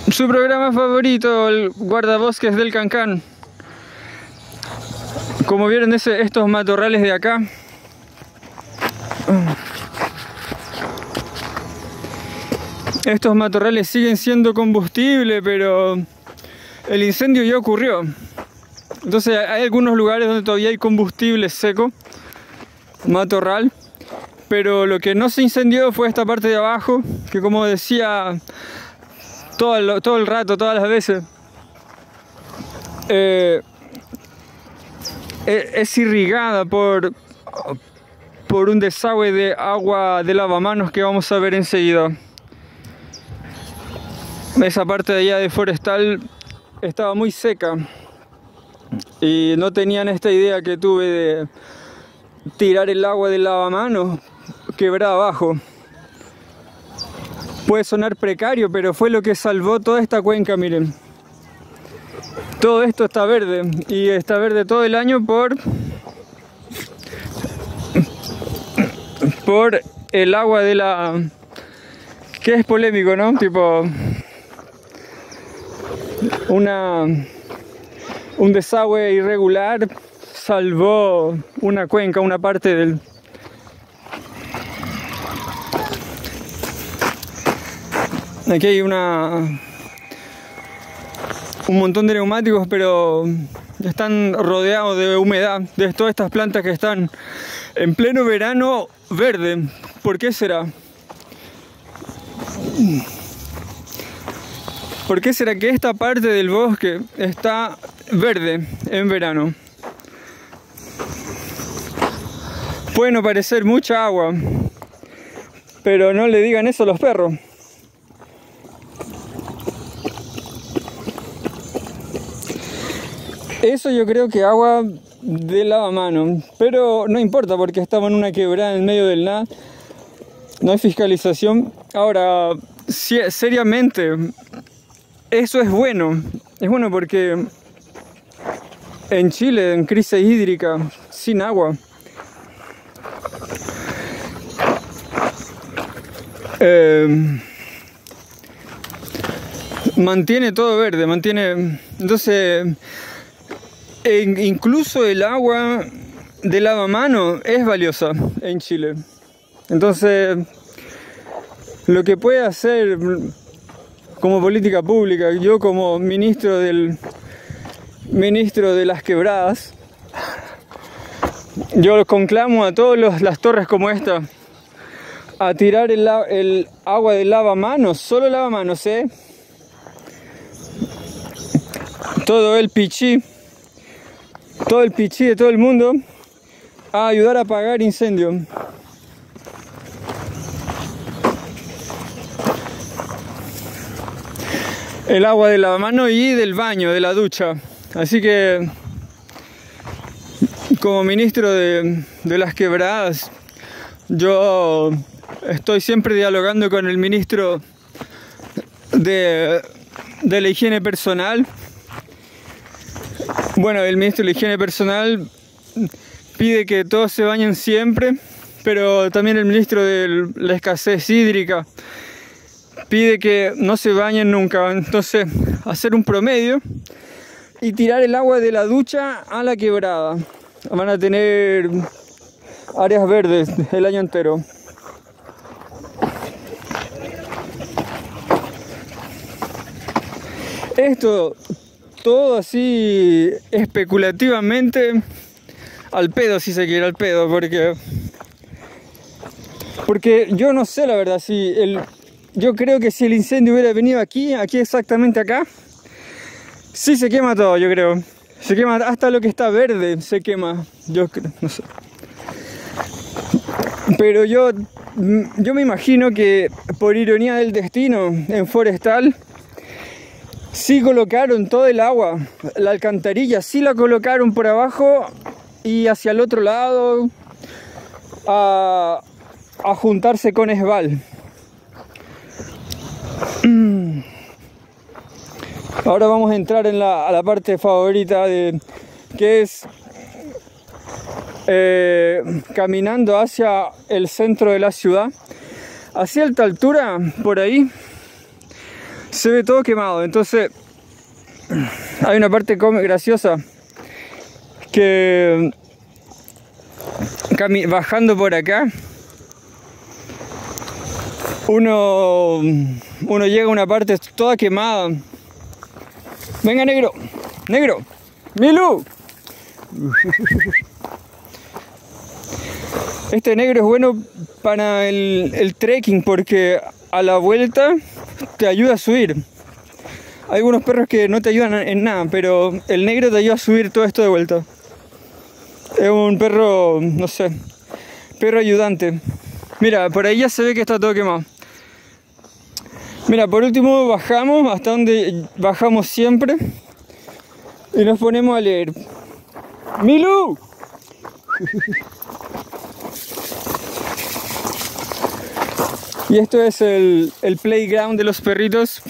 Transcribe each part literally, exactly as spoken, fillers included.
Su programa favorito, el guardabosques del Cancán. Como vieron ese, estos matorrales de acá. Estos matorrales siguen siendo combustible, pero el incendio ya ocurrió. Entonces hay algunos lugares donde todavía hay combustible seco, matorral, pero lo que no se incendió fue esta parte de abajo, que como decía todo el, todo el rato, todas las veces, eh, es irrigada por, por un desagüe de agua de lavamanos que vamos a ver enseguida. Esa parte de allá de forestal estaba muy seca y no tenían esta idea que tuve de tirar el agua del lavamanos quebrada abajo. Puede sonar precario, pero fue lo que salvó toda esta cuenca, miren. Todo esto está verde y está verde todo el año por por el agua de la, que es polémico, ¿no? Tipo una un desagüe irregular salvó una cuenca, una parte del. Aquí hay una un montón de neumáticos, pero están rodeados de humedad, de todas estas plantas que están en pleno verano verde. ¿Por qué será? ¿Por qué será que esta parte del bosque está verde en verano? Puede no parecer mucha agua, pero no le digan eso a los perros. Eso yo creo que agua de lavamanos, pero no importa porque estamos en una quebrada en medio del nada, no hay fiscalización. Ahora, si, seriamente, eso es bueno, es bueno porque en Chile, en crisis hídrica, sin agua, eh, mantiene todo verde, mantiene, entonces. E incluso el agua de lavamanos es valiosa en Chile. Entonces, lo que puede hacer como política pública, yo como ministro del ministro de las quebradas, yo conclamo a todas las torres como esta a tirar el, el agua de lavamanos, solo lavamanos, ¿eh? Todo el pichí. Todo el pichí de todo el mundo a ayudar a apagar incendios. El agua del lavamanos y del baño, de la ducha. Así que, como ministro de, de las quebradas, yo estoy siempre dialogando con el ministro de, de la higiene personal. Bueno, el ministro de la higiene personal pide que todos se bañen siempre, pero también el ministro de la escasez hídrica pide que no se bañen nunca. Entonces, hacer un promedio y tirar el agua de la ducha a la quebrada. Van a tener áreas verdes el año entero. Esto todo así especulativamente al pedo, si se quiere, al pedo, porque porque yo no sé la verdad si el yo creo que si el incendio hubiera venido aquí, aquí exactamente acá, sí se quema todo, yo creo. Se quema hasta lo que está verde, se quema, yo creo, no sé. Pero yo yo me imagino que por ironía del destino en forestal sí colocaron todo el agua, la alcantarilla, sí la colocaron por abajo y hacia el otro lado a, a juntarse con Esval. Ahora vamos a entrar en la, a la parte favorita de que es eh, caminando hacia el centro de la ciudad. A cierta altura, por ahí, se ve todo quemado. Entonces hay una parte graciosa que bajando por acá uno uno llega a una parte toda quemada. Venga, negro, negro, Milu. Este negro es bueno para el, el trekking porque a la vuelta te ayuda a subir. Hay algunos perros que no te ayudan en nada, pero el negro te ayuda a subir todo esto de vuelta. Es un perro, no sé, perro ayudante. Mira, por ahí ya se ve que está todo quemado. Mira, por último bajamos hasta donde bajamos siempre y nos ponemos a leer. ¡Milu! Y esto es el, el playground de los perritos.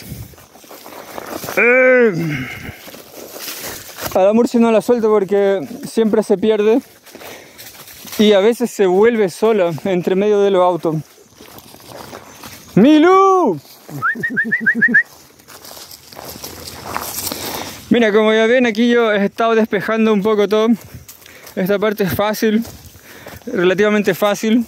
Eh, a la Murcia no la suelto porque siempre se pierde y a veces se vuelve sola entre medio de los autos. ¡Milu! Mira, como ya ven, aquí yo he estado despejando un poco todo. Esta parte es fácil, relativamente fácil.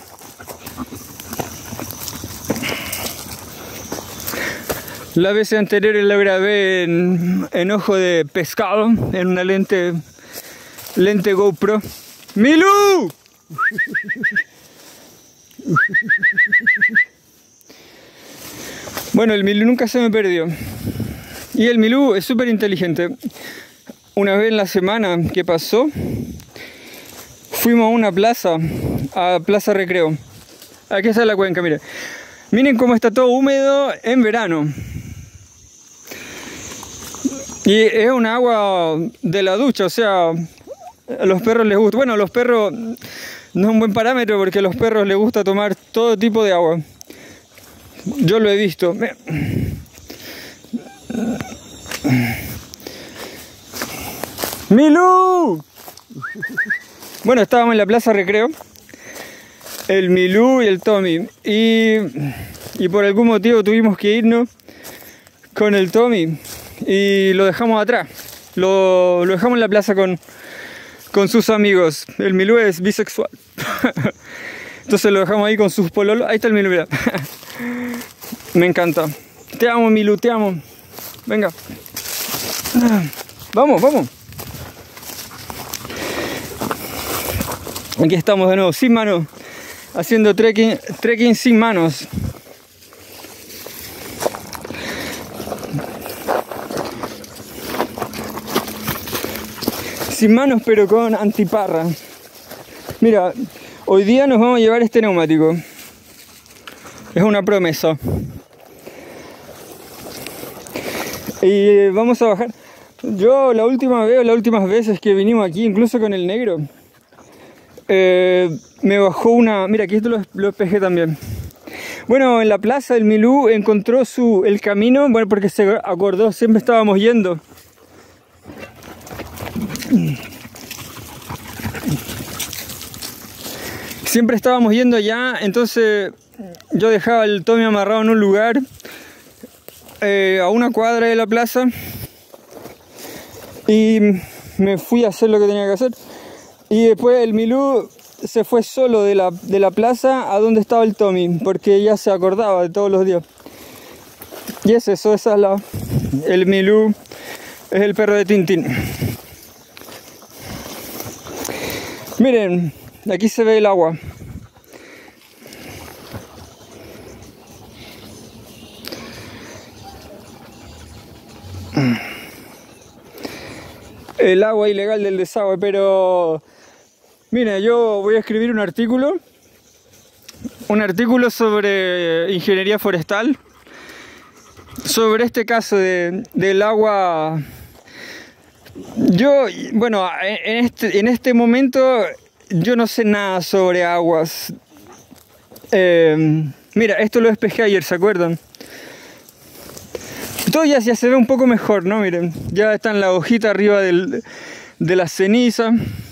La vez anterior la grabé en, en ojo de pescado, en una lente, lente GoPro. ¡Milu! Bueno, el Milu nunca se me perdió. Y el Milu es súper inteligente. Una vez en la semana que pasó, fuimos a una plaza, a Plaza Recreo. Aquí está la cuenca, miren. Miren cómo está todo húmedo en verano. Y es un agua de la ducha, o sea, a los perros les gusta. Bueno, a los perros no es un buen parámetro porque a los perros les gusta tomar todo tipo de agua. Yo lo he visto. ¡Milu! Bueno, estábamos en la Plaza Recreo. El Milu y el Tommy. Y, y por algún motivo tuvimos que irnos con el Tommy. Y lo dejamos atrás. Lo, lo dejamos en la plaza con, con sus amigos. El Milu es bisexual. Entonces lo dejamos ahí con sus pololos. Ahí está el Milu, mira. Me encanta. Te amo, Milu, te amo. Venga. Vamos, vamos. Aquí estamos de nuevo, sin manos. Haciendo trekking, trekking sin manos. Sin manos pero con antiparra. Mira, hoy día nos vamos a llevar este neumático. Es una promesa. Y vamos a bajar. Yo la última vez, las últimas veces que vinimos aquí, incluso con el negro, eh, me bajó una... Mira, aquí esto lo, lo despejé también. Bueno, en la plaza el Milu encontró su, el camino, bueno, porque se acordó, siempre estábamos yendo. Siempre estábamos yendo allá, entonces yo dejaba el Tommy amarrado en un lugar, eh, a una cuadra de la plaza, y me fui a hacer lo que tenía que hacer. Y después el Milu se fue solo de la, de la plaza a donde estaba el Tommy, porque ya se acordaba de todos los días. Y es eso, esa es la... El Milu es el perro de Tintín. Miren, aquí se ve el agua. El agua ilegal del desagüe, pero... Mira, yo voy a escribir un artículo. Un artículo sobre ingeniería forestal. Sobre este caso de, del agua... Yo, bueno, en este, en este momento yo no sé nada sobre aguas. Eh, mira, esto lo despejé ayer, ¿se acuerdan? Todo ya, ya se ve un poco mejor, ¿no? Miren, ya está en la hojita arriba del, de la ceniza.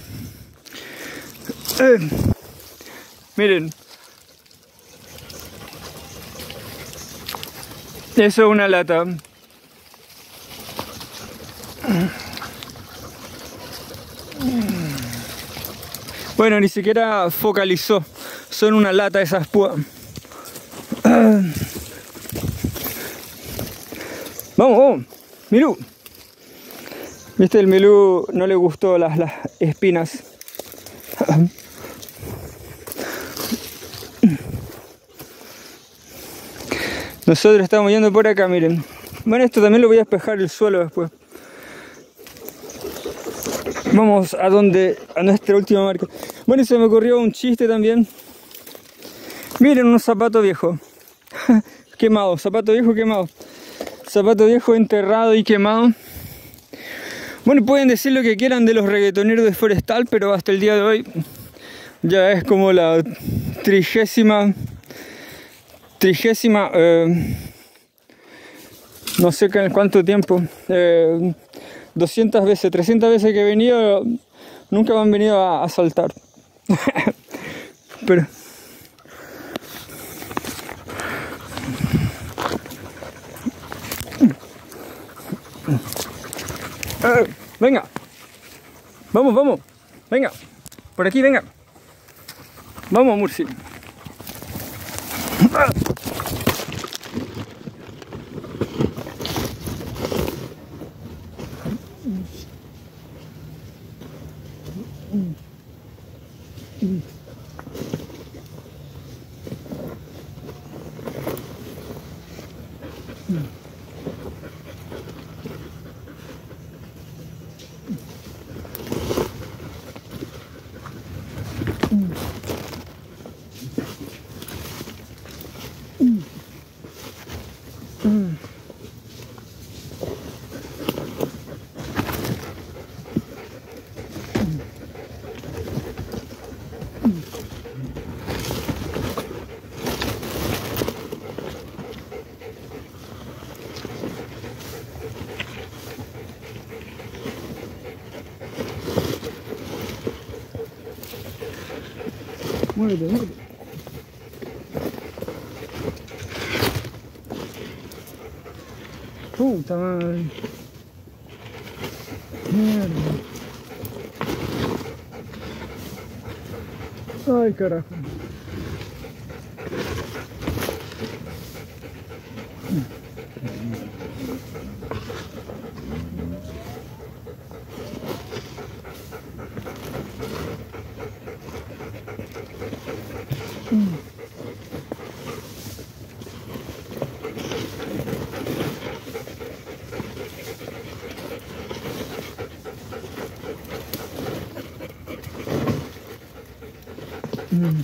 Eh, miren. Eso es una lata. Bueno, ni siquiera focalizó. Son una lata esas púas. Vamos, vamos. Milú. Viste, el Milú no le gustó las, las espinas. Nosotros estamos yendo por acá, miren. Bueno, esto también lo voy a despejar el suelo después. Vamos a donde, a nuestra última marca. Bueno, y se me ocurrió un chiste también. Miren, unos zapatos viejos. Quemado, zapato viejo quemado. Zapato viejo enterrado y quemado. Bueno, pueden decir lo que quieran de los reggaetoneros de Forestal, pero hasta el día de hoy ya es como la trigésima, trigésima, eh, no sé cuánto tiempo, eh, doscientas veces, trescientas veces que he venido, nunca me han venido a asaltar. Pero Uh, venga, vamos, vamos, venga, por aquí, venga, vamos, Murci. Muévete, muévete. Puta madre. Mierda. Ay, carajo. Mm.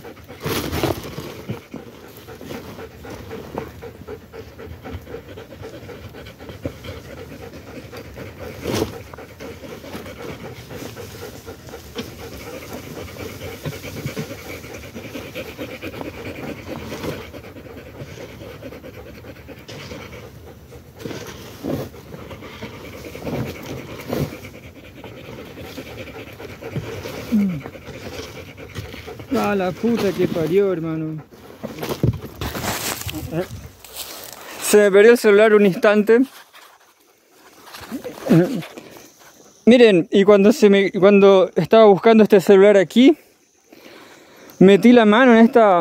Ah, la puta que parió, hermano. Se me perdió el celular un instante. Miren, y cuando se me cuando estaba buscando este celular aquí, metí la mano en esta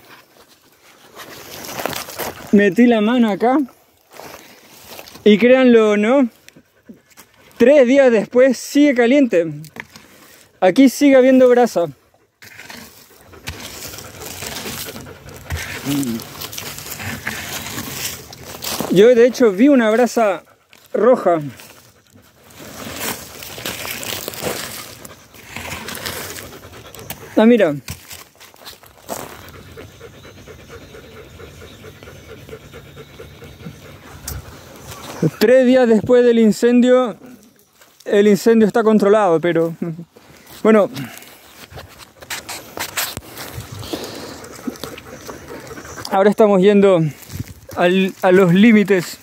metí la mano acá y créanlo o no, tres días después sigue caliente. Aquí sigue habiendo brasa. Yo de hecho vi una brasa roja. Ah, mira. Tres días después del incendio, el incendio está controlado, pero bueno. Ahora estamos yendo al, a los límites.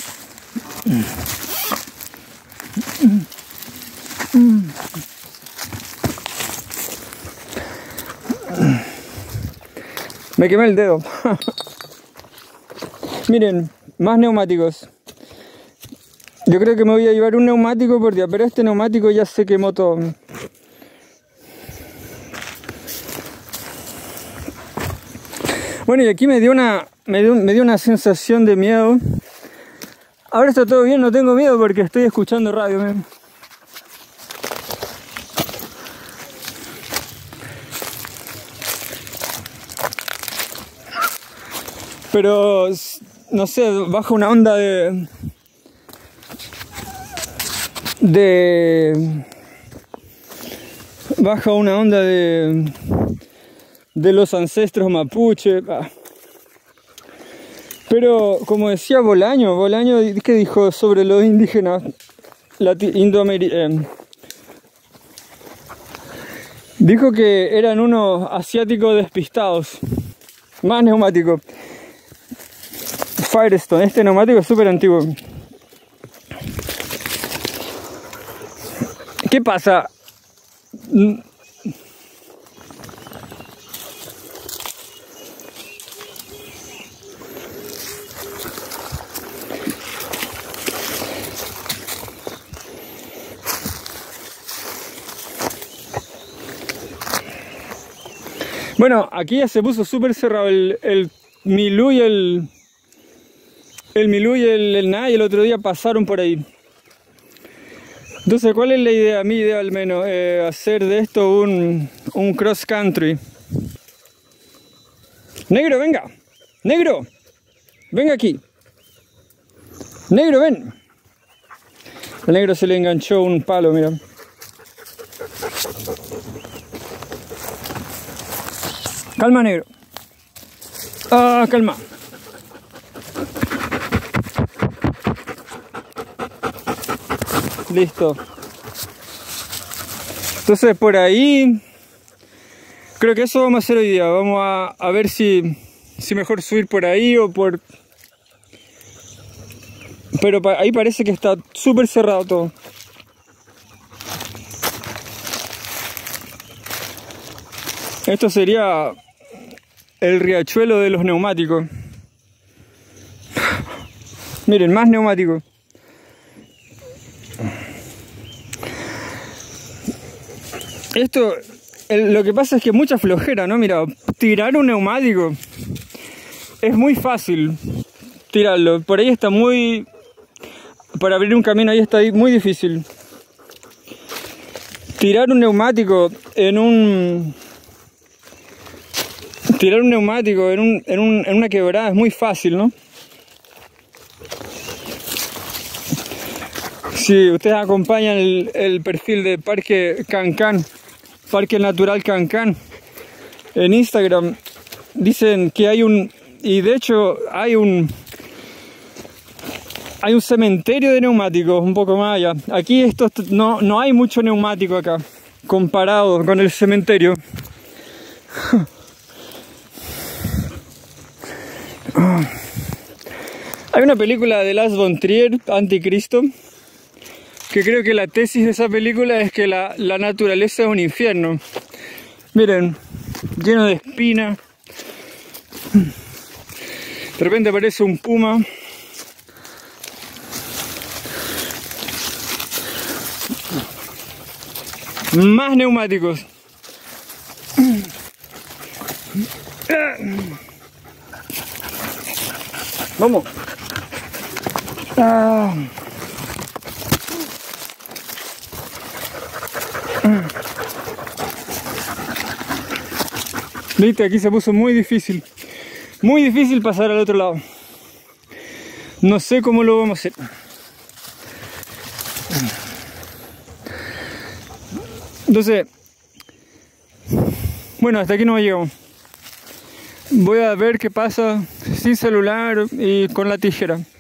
Me quemé el dedo. Miren, más neumáticos. Yo creo que me voy a llevar un neumático por día, pero este neumático ya se quemó todo. Bueno, y aquí me dio una, me dio, me dio una sensación de miedo. Ahora está todo bien, no tengo miedo porque estoy escuchando radio. Man. Pero, no sé, baja una onda de... de... baja una onda de... de los ancestros mapuche. Ah. Pero, como decía Bolaño, Bolaño, ¿qué dijo sobre los indígenas indoamericanos? Eh, dijo que eran unos asiáticos despistados. Más neumáticos. Firestone, este neumático es súper antiguo. ¿Qué pasa? Bueno, aquí ya se puso súper cerrado el, el Milú y el... El Milú y el, el Nay el otro día pasaron por ahí. Entonces, ¿cuál es la idea? Mi idea al menos, eh, hacer de esto un, un cross country. Negro, venga. Negro, venga aquí. Negro, ven. Al negro se le enganchó un palo, mira. Calma, negro. Ah, calma. Listo. Entonces por ahí creo que eso vamos a hacer hoy día. Vamos a, a ver si, si mejor subir por ahí o por... Pero pa ahí parece que está súper cerrado todo. Esto sería el riachuelo de los neumáticos. Miren, más neumáticos. Esto, el, lo que pasa es que mucha flojera, ¿no? Mira, tirar un neumático es muy fácil tirarlo. Por ahí está muy... Para abrir un camino ahí está muy difícil. Tirar un neumático en un... Tirar un neumático en, un, en, un, en una quebrada es muy fácil, ¿no? Si ustedes acompañan el, el perfil de Parque Cancán, Parque Natural Cancán, en Instagram, dicen que hay un, y de hecho hay un, hay un cementerio de neumáticos un poco más allá. Aquí esto no, no hay mucho neumático acá, comparado con el cementerio. Hay una película de Lars von Trier, Anticristo, que creo que la tesis de esa película es que la, la naturaleza es un infierno. Miren, lleno de espinas. De repente aparece un puma. Más neumáticos. Vamos. Ah. Viste, aquí se puso muy difícil. Muy difícil pasar al otro lado. No sé cómo lo vamos a hacer. Entonces, bueno, hasta aquí no llegamos. Voy a ver qué pasa sin celular y con la tijera.